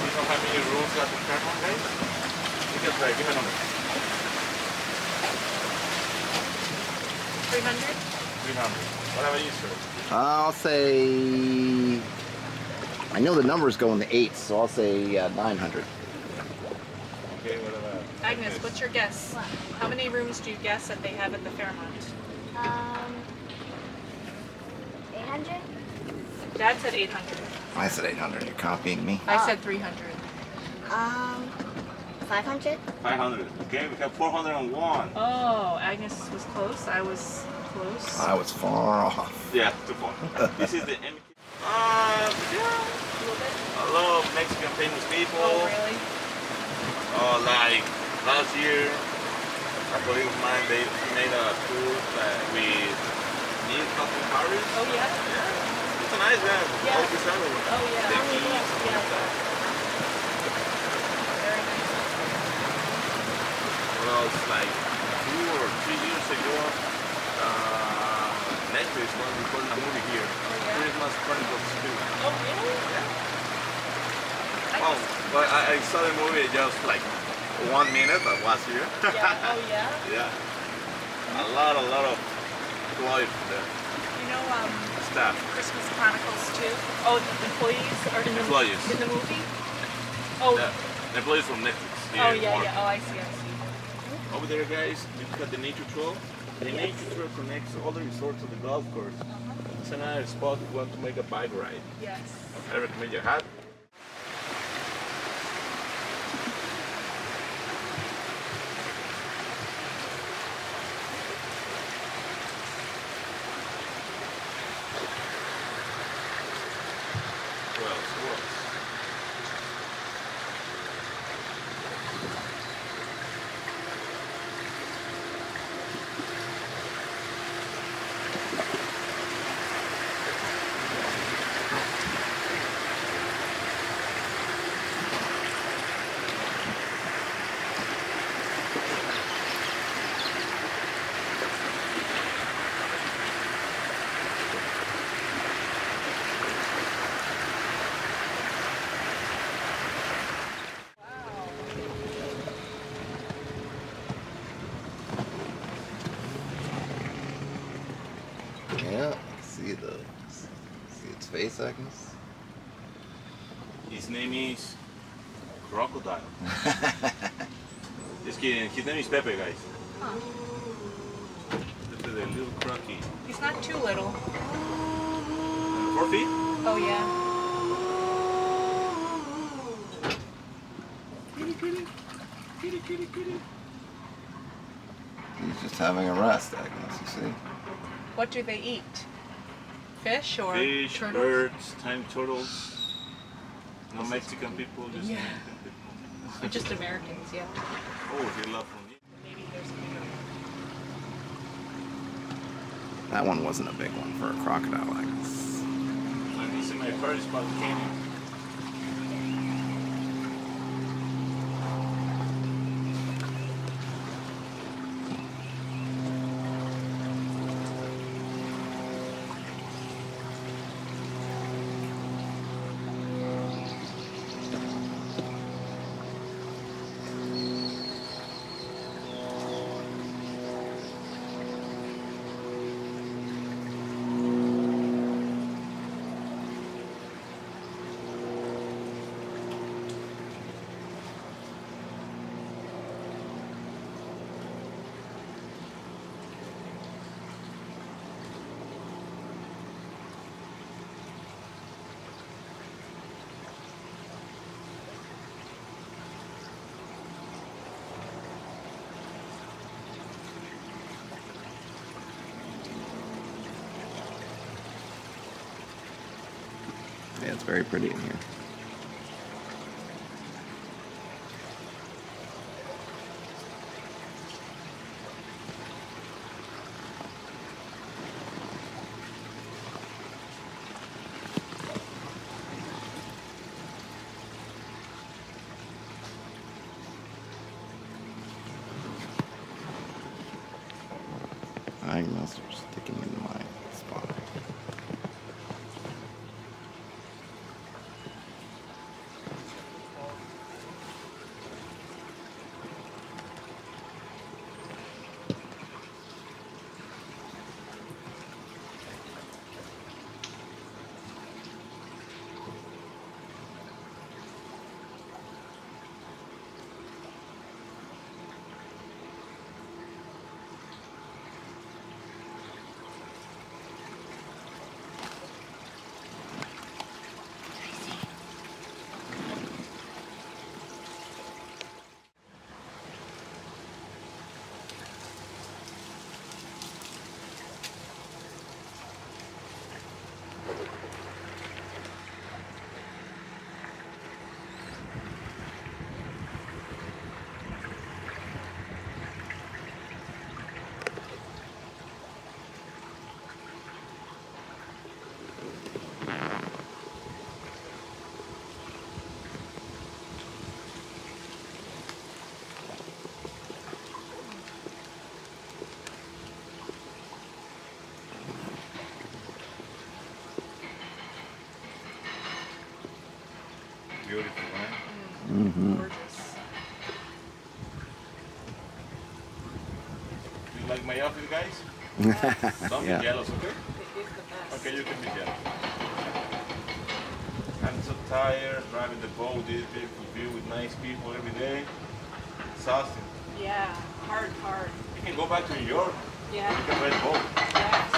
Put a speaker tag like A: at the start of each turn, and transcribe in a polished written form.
A: You know how many rooms at the Canal, guys? You can try. Give me a number.
B: 300?
A: 300. What about you, sir?
C: I'll say... I know the numbers go in the 8s, so I'll say 900.
A: Okay, what about...
B: Agnes, what's your guess?
D: What?
B: How many rooms do you guess that they have at the Fairmont?
D: 800?
B: Dad said 800.
C: I said 800. You're copying me.
B: I said 300.
D: 500?
A: 500. Okay, we have 401.
B: Oh, Agnes was close. I was close.
C: I was far off.
A: Yeah, too far. This is the MK. Yeah.
B: A little bit.
A: A lot of Mexican famous people.
B: Oh, really?
A: Like last year, a colleague of mine, they made a tour with Neil Paris.
B: Oh, yeah?
A: Yeah. It's a nice guy.
B: Yeah.
A: All this everyone.
B: Oh, yeah.
A: The
B: Oh,
A: keys,
B: yeah. Very nice.
A: Well, it's like 2 or 3 years ago, Netflix was recording a movie here.
B: Oh, yeah?
A: Christmas Chronicles 2.
B: Oh, really?
A: Yeah. Oh, but I saw the movie just like 1 minute, but was here.
B: Yeah. Oh, yeah?
A: Yeah. A lot of employees there.
B: You know,
A: Staff.
B: Christmas Chronicles 2? Oh, the employees are in the,
A: Employees.
B: in the movie? Oh,
A: Yeah. The employees from Netflix. Here
B: oh
A: in
B: yeah,
A: Mark.
B: yeah. Oh, I see, I see.
A: Over there, guys, you got the nature trail. The
B: Yes.
A: nature trail connects all the resorts to the golf course. It's another spot if you want to make a bike ride.
B: Yes.
A: I recommend your hat. Who else?
C: Yeah, see its face, Agnes?
A: His name is Crocodile. Just kidding. His name is Pepe, guys.
B: Huh.
A: Look at the little crocky.
B: He's not too little.
A: 4 feet?
B: Oh, yeah.
A: Kitty.
C: He's just having a rest, Agnes, you see?
B: What do they eat? Fish or
A: Fish,
B: turtles?
A: birds, tiny turtles. No Mexican people, just
B: Yeah.
A: American people.
B: Or just Americans, yeah.
A: Oh, they love from you.
B: Maybe there's bigger.
C: That one wasn't a big one for a crocodile, Agnes.
A: And this is my favorite spot, canyon.
C: Yeah, it's very pretty in here. Agnes are sticking into my spot.
A: Beautiful, right?
C: Mm-hmm.
B: Gorgeous.
A: Do you like my outfit, guys?
B: Yes.
A: Don't
C: Yeah.
A: be jealous, okay?
B: It is the best.
A: Okay, you can be jealous. I'm so tired driving the boat, this beautiful view with nice people every day. Exhausting.
B: Yeah. Hard.
A: You can go back to New York.
B: Yeah.
A: You can rent a boat.
B: Yes.